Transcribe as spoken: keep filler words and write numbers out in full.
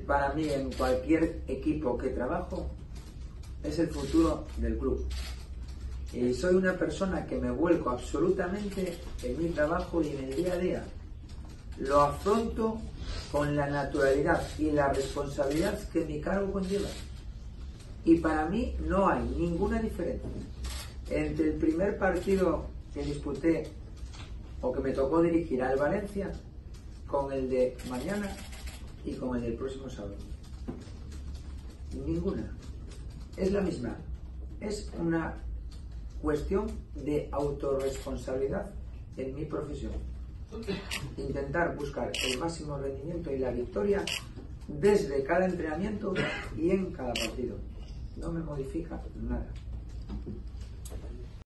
para mí en cualquier equipo que trabajo es el futuro del club. Y soy una persona que me vuelco absolutamente en mi trabajo y en el día a día. Lo afronto con la naturalidad y la responsabilidad que mi cargo conlleva. Y para mí no hay ninguna diferencia entre el primer partido que disputé o que me tocó dirigir al Valencia con el de mañana y con el del próximo sábado. Ninguna. Es la misma. Es una cuestión de autorresponsabilidad en mi profesión. Intentar buscar el máximo rendimiento y la victoria desde cada entrenamiento y en cada partido. No me modifica nada.